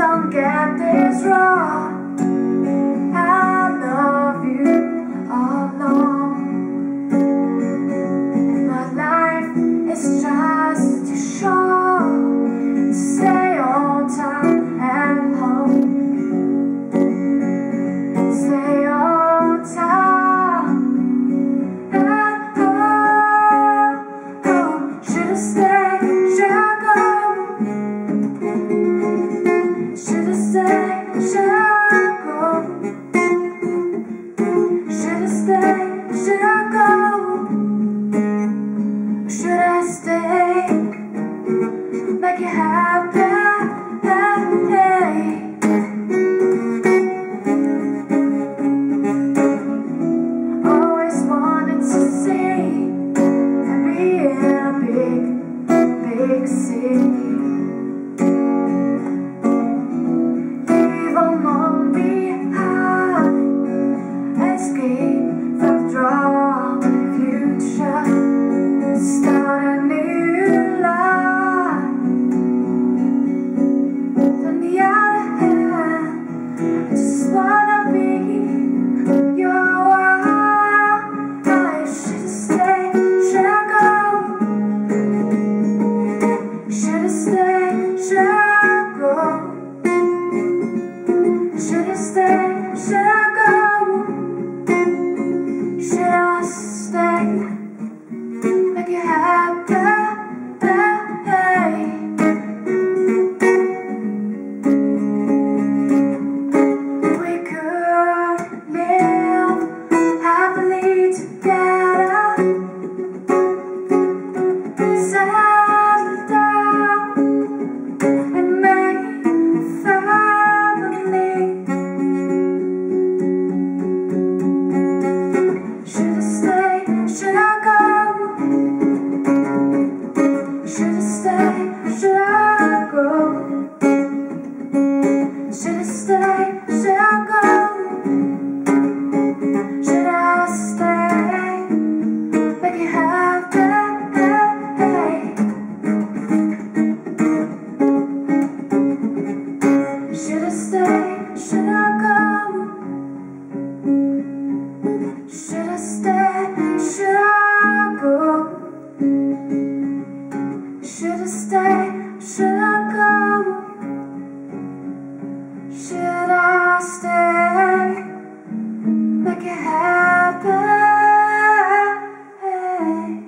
don't get this wrong. I love you all along, but life is just too short to stay on time and home. Stay on time and home. Should've stayed, should've gone. Should've stayed, should've gone. Should've stayed, should've gone. Should I stay? Make you happy. Always wanted to see and be in a big, big city. Leave them all behind, escape from the drawn future, start a new life. On the other hand, I just wanna be your wife. I should've stayed, should've gone. Should've stayed, should've gone. Should've stayed, should've gone. Should I stay? Make you happy. We could live happily together, settle down and make a family. Should've stayed, should've gone. Should've stayed, should've gone. Should've stayed, should've gone. Should I stay? Make you happy. Should've stayed, should've gone. Should've stayed, should've gone. Should've stayed, should've gone. Should I stay? Make you happy.